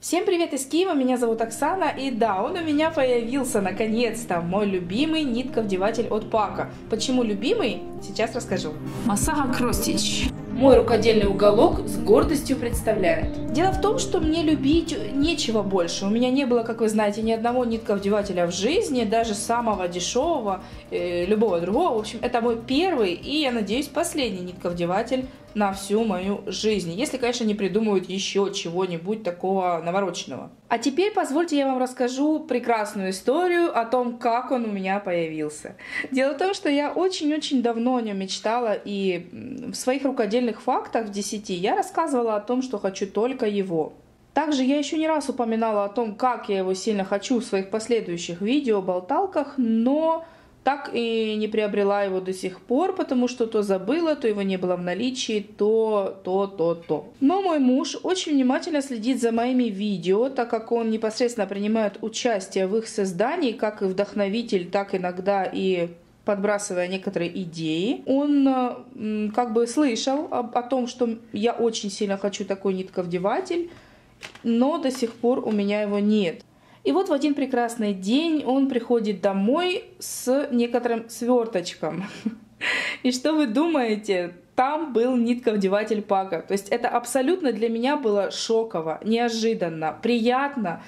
Всем привет из Киева, меня зовут Оксана, и да, он у меня появился наконец-то, мой любимый нитковдеватель от Пака. Почему любимый? Сейчас расскажу. Масага Кростич. Мой рукодельный уголок с гордостью представляет. Дело в том, что мне любить нечего больше. У меня не было, как вы знаете, ни одного нитковдевателя в жизни, даже самого дешевого, любого другого. В общем, это мой первый и, я надеюсь, последний нитковдеватель на всю мою жизнь. Если, конечно, не придумают еще чего-нибудь такого навороченного. А теперь позвольте я вам расскажу прекрасную историю о том, как он у меня появился. Дело в том, что я очень-очень давно о нем мечтала, и в своих рукодельных фактах в 10 я рассказывала о том, что хочу только его. Также я еще не раз упоминала о том, как я его сильно хочу в своих последующих видео-болталках, но так и не приобрела его до сих пор, потому что то забыла, то его не было в наличии, то. Но мой муж очень внимательно следит за моими видео, так как он непосредственно принимает участие в их создании, как и вдохновитель, так иногда и подбрасывая некоторые идеи. Он как бы слышал о том, что я очень сильно хочу такой нитковдеватель, но до сих пор у меня его нет. И вот в один прекрасный день он приходит домой с некоторым сверточком. И что вы думаете? Там был нитковдеватель Пака. То есть это абсолютно для меня было шоково, неожиданно, приятно,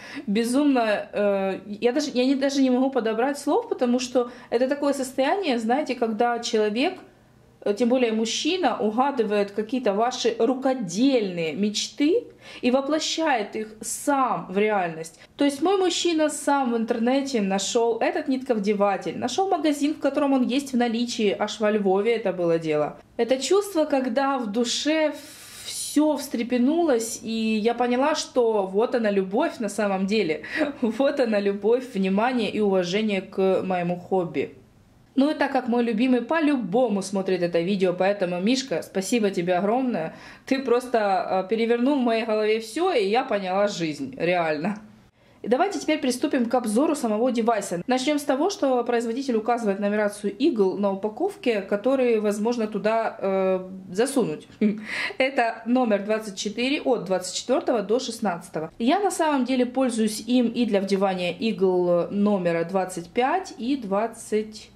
безумно. Я даже не могу подобрать слов, потому что это такое состояние, знаете, когда человек, тем более мужчина, угадывает какие-то ваши рукодельные мечты и воплощает их сам в реальность. То есть мой мужчина сам в интернете нашел этот нитковдеватель, нашел магазин, в котором он есть в наличии, аж во Львове это было дело. Это чувство, когда в душе все встрепенулось, и я поняла, что вот она любовь на самом деле. Вот она любовь, внимание и уважение к моему хобби. Ну и так как мой любимый по-любому смотрит это видео, поэтому, Мишка, спасибо тебе огромное. Ты просто перевернул в моей голове все, и я поняла жизнь, реально. И давайте теперь приступим к обзору самого девайса. Начнем с того, что производитель указывает нумерацию игл на упаковке, которые возможно туда засунуть. Это номер 24 от 24 до 16. Я на самом деле пользуюсь им и для вдевания игл номера 25 и 26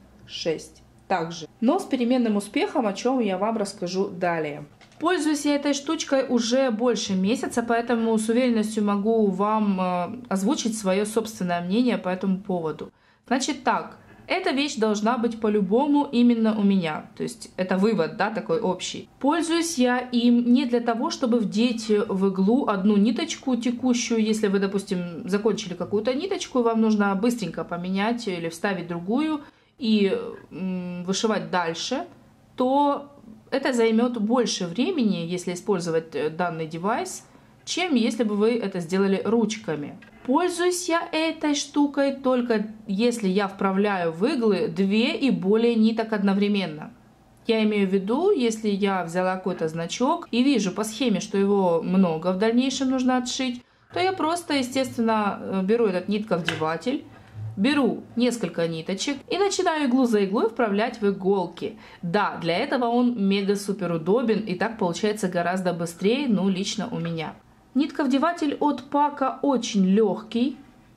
также, но с переменным успехом, о чем я вам расскажу далее. Пользуюсь я этой штучкой уже больше месяца, поэтому с уверенностью могу вам озвучить свое собственное мнение по этому поводу. Значит так, эта вещь должна быть по-любому именно у меня, то есть это вывод, да, такой общий. Пользуюсь я им не для того, чтобы вдеть в иглу одну ниточку текущую, если вы, допустим, закончили какую-то ниточку, и вам нужно быстренько поменять или вставить другую и вышивать дальше, то это займет больше времени, если использовать данный девайс, чем если бы вы это сделали ручками. Пользуюсь я этой штукой только если я вправляю в иглы 2 и более ниток одновременно. Я имею в виду, если я взяла какой-то значок и вижу по схеме, что его много в дальнейшем нужно отшить, то я просто, естественно, беру этот нитковдеватель, беру несколько ниточек и начинаю иглу за иглой вправлять в иголки. Да, для этого он мега-супер удобен, и так получается гораздо быстрее, ну, лично у меня. Нитковдеватель от Пака очень легкий.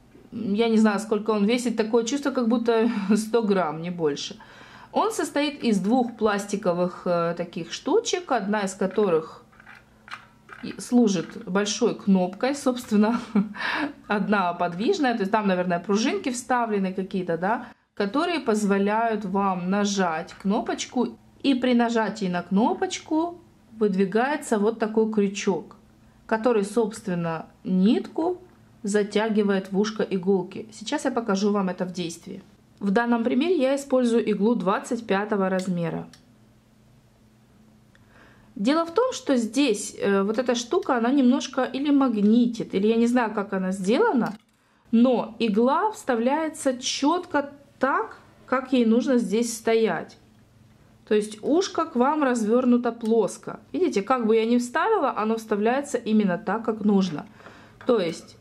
Я не знаю, сколько он весит, такое чувство, как будто 100 грамм, не больше. Он состоит из 2 пластиковых таких штучек, одна из которых служит большой кнопкой, собственно, одна подвижная, то есть там, наверное, пружинки вставлены какие-то, да, которые позволяют вам нажать кнопочку, и при нажатии на кнопочку выдвигается вот такой крючок, который, собственно, нитку затягивает в ушко иголки. Сейчас я покажу вам это в действии. В данном примере я использую иглу 25 размера. Дело в том, что здесь вот эта штука, она немножко или магнитит, или я не знаю, как она сделана, но игла вставляется четко так, как ей нужно здесь стоять. То есть ушко к вам развернуто плоско. Видите, как бы я ни вставила, оно вставляется именно так, как нужно. То есть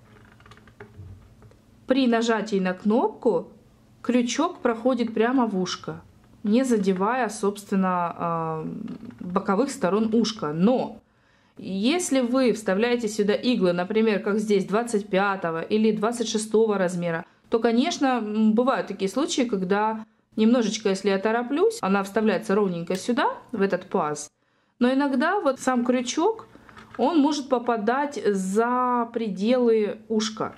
при нажатии на кнопку крючок проходит прямо в ушко, не задевая, собственно, боковых сторон ушка. Но Если вы вставляете сюда иглы, например, как здесь 25 или 26 размера, то, конечно, бывают такие случаи, когда немножечко, если я тороплюсь, она вставляется ровненько сюда, в этот паз. Но иногда вот сам крючок, он может попадать за пределы ушка.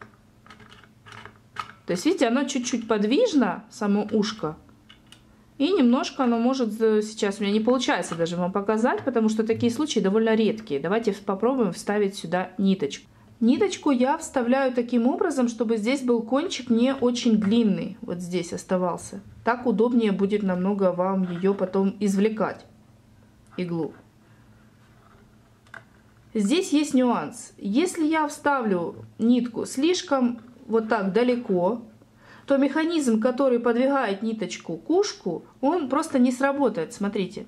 То есть, видите, оно чуть-чуть подвижно, само ушко. И немножко оно может, сейчас у меня не получается даже вам показать, потому что такие случаи довольно редкие. Давайте попробуем вставить сюда ниточку. Ниточку я вставляю таким образом, чтобы здесь был кончик не очень длинный. Вот здесь оставался. Так удобнее будет намного вам ее потом извлекать, иглу. Здесь есть нюанс. Если я вставлю нитку слишком вот так далеко, то механизм, который подвигает ниточку к ушку, он просто не сработает. Смотрите.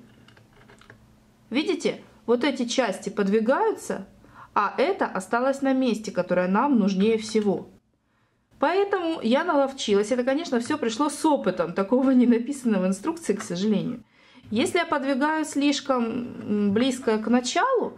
Видите? Вот эти части подвигаются, а это осталось на месте, которое нам нужнее всего. Поэтому я наловчилась. Это, конечно, все пришло с опытом. Такого не написано в инструкции, к сожалению. Если я подвигаю слишком близко к началу,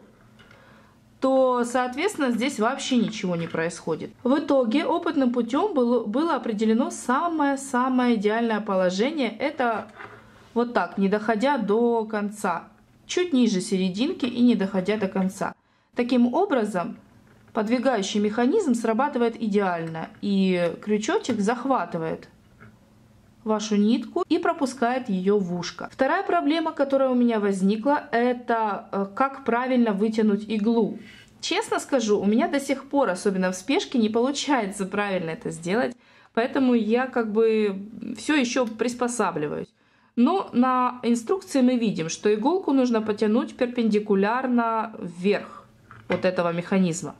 то, соответственно, здесь вообще ничего не происходит. В итоге опытным путем было определено самое-самое идеальное положение. Это вот так, не доходя до конца. Чуть ниже серединки и не доходя до конца. Таким образом, подвигающий механизм срабатывает идеально. И крючочек захватывает вашу нитку и пропускает ее в ушко. Вторая проблема, которая у меня возникла, это как правильно вытянуть иглу. Честно скажу, у меня до сих пор, особенно в спешке, не получается правильно это сделать, поэтому я как бы все еще приспосабливаюсь. Но на инструкции мы видим, что иголку нужно потянуть перпендикулярно вверх от этого механизма.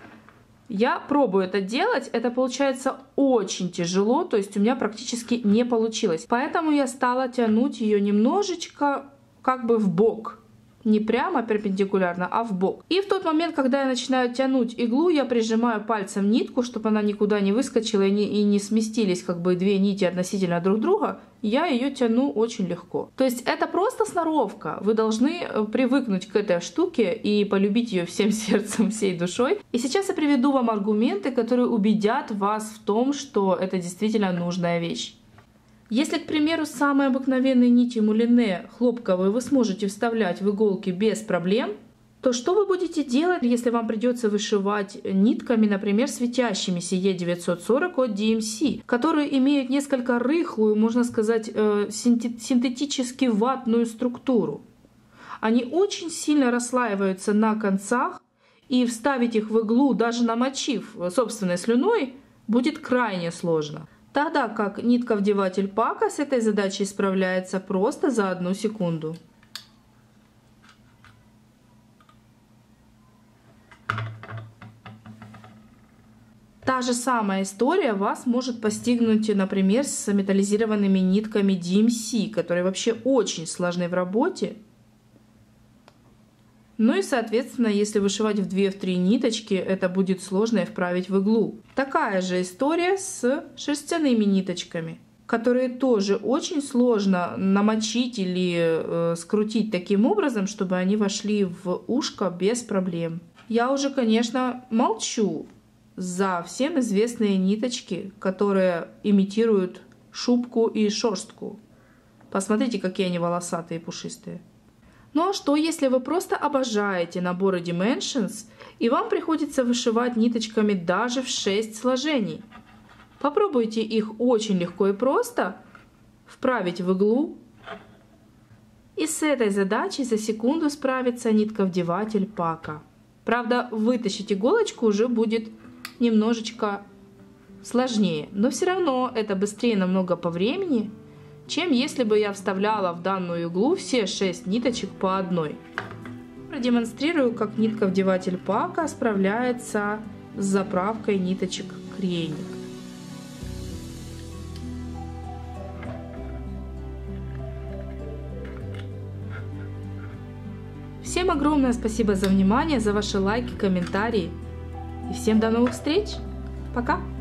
Я пробую это делать, это получается очень тяжело, то есть у меня практически не получилось. Поэтому я стала тянуть ее немножечко как бы в бок. Не прямо перпендикулярно, а в бок. И в тот момент, когда я начинаю тянуть иглу, я прижимаю пальцем нитку, чтобы она никуда не выскочила и не сместились как бы две нити относительно друг друга. Я ее тяну очень легко. То есть это просто сноровка. Вы должны привыкнуть к этой штуке и полюбить ее всем сердцем, всей душой. И сейчас я приведу вам аргументы, которые убедят вас в том, что это действительно нужная вещь. Если, к примеру, самые обыкновенные нити мулине хлопковые вы сможете вставлять в иголки без проблем, то что вы будете делать, если вам придется вышивать нитками, например, светящимися E940 от DMC, которые имеют несколько рыхлую, можно сказать, синтетически ватную структуру? Они очень сильно расслаиваются на концах, и вставить их в иглу, даже намочив собственной слюной, будет крайне сложно. Тогда как нитка-вдеватель Пака с этой задачей справляется просто за 1 секунду. Та же самая история вас может постигнуть, например, с металлизированными нитками DMC, которые вообще очень сложны в работе. Ну и, соответственно, если вышивать в 2-3 ниточки, это будет сложно вправить в иглу. Такая же история с шерстяными ниточками, которые тоже очень сложно намочить или скрутить таким образом, чтобы они вошли в ушко без проблем. Я уже, конечно, молчу за всем известные ниточки, которые имитируют шубку и шерстку. Посмотрите, какие они волосатые и пушистые. Ну а что, если вы просто обожаете наборы Dimensions и вам приходится вышивать ниточками даже в 6 сложений? Попробуйте их очень легко и просто вправить в иглу. И с этой задачей за секунду справится нитка-вдеватель Пака. Правда, вытащить иголочку уже будет немножечко сложнее, но все равно это быстрее намного по времени, чем если бы я вставляла в данную иглу все 6 ниточек по одной. Продемонстрирую, как нитка-вдеватель Пака справляется с заправкой ниточек крейник. Всем огромное спасибо за внимание, за ваши лайки, комментарии. И всем до новых встреч. Пока!